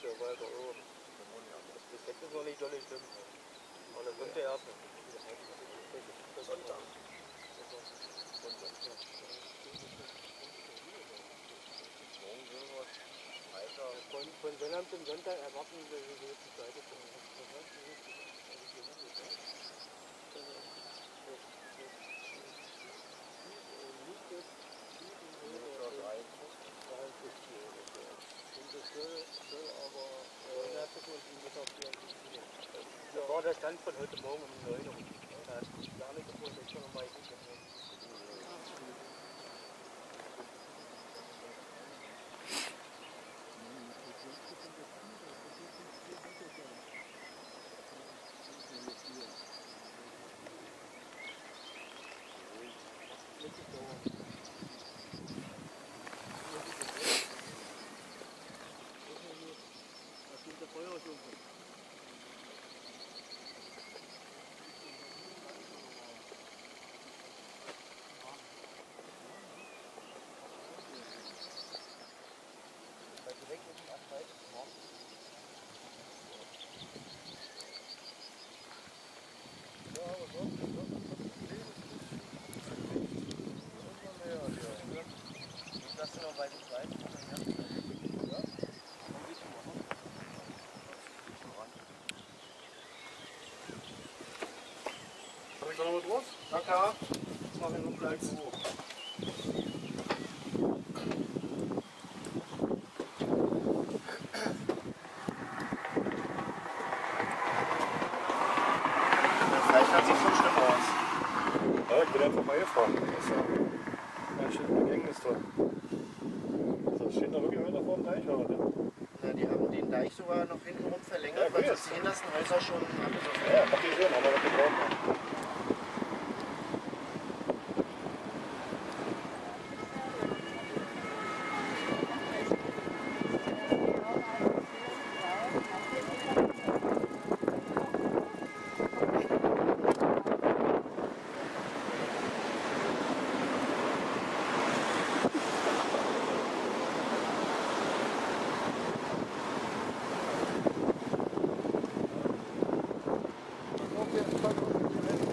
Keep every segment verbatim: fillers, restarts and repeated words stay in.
ja weiter oben. Das Gesetz ist noch nicht dolle schlimm. Aber das kommt ja erst noch. Sonntag. Morgen will was. Freitag. Von, von Sonnabend zum Sonntag erwarten wir die nächste Seite kommen. Das war der Stand von heute Morgen um neun Uhr. Da hat sich gar nicht gefunden, ich kann noch mal gucken. Soll ich da noch mit drauf? Na klar. Das mache ich noch gleich so. Vielleicht hat sich schon schlimm aus. Ja, ich bin einfach mal gefahren. Das ist ja ganz schön Begängnis drin. Also steht da wirklich einer vor dem Deich, oder? Na, die haben den Deich sogar noch hintenrum verlängert, Ja, weil gut. das die hintersten Häuser schon abgesucht Ja, hab ich gesehen, aber das gebraucht haben. Okay,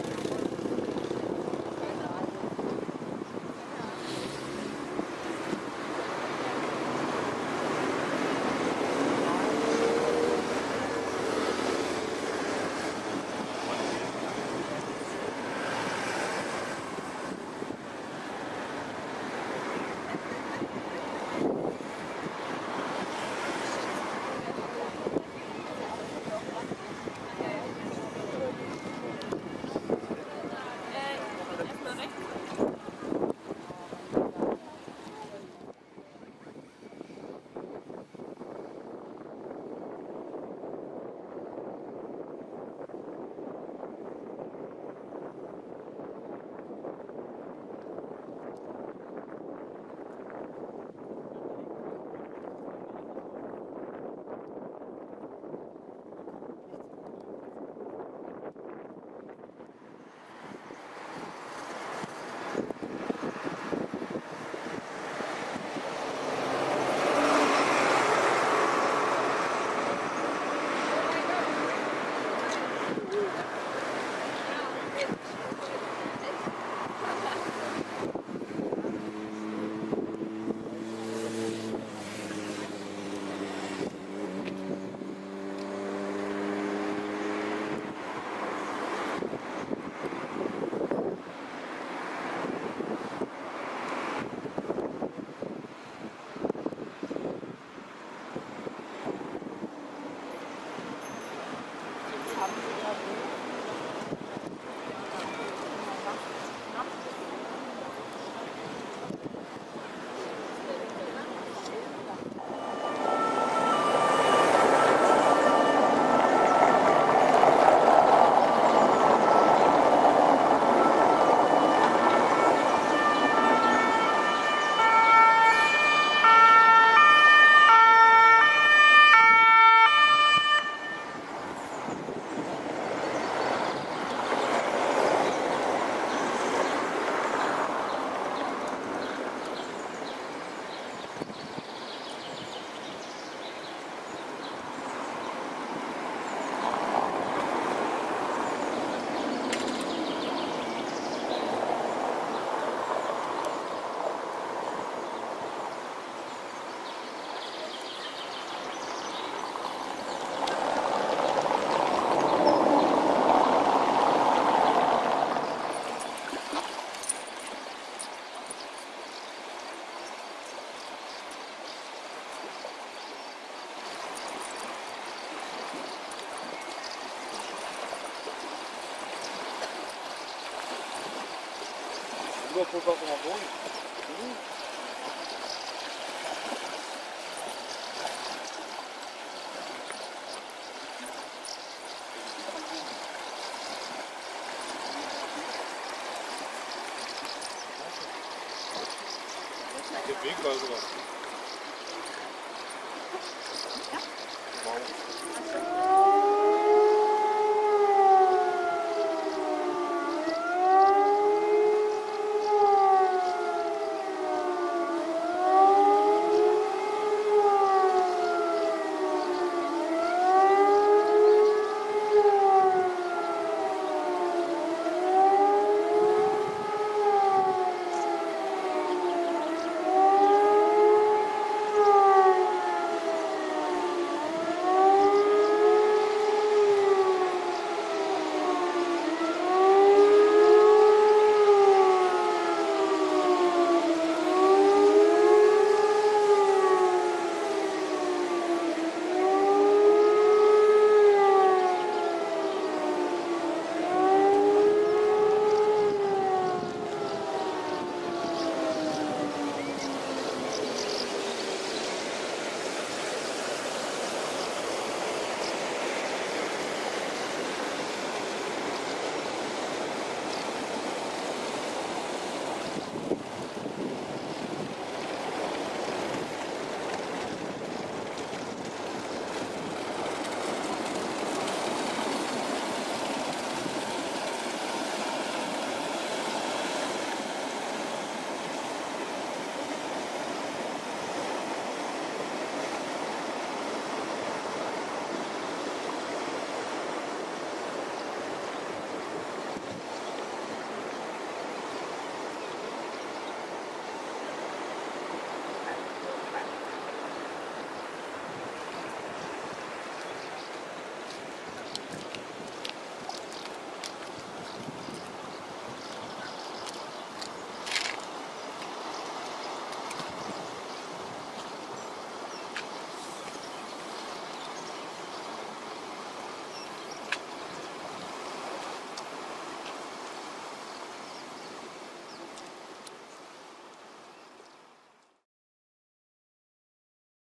Überbrot was noch wohnen. Der Weg war sowas.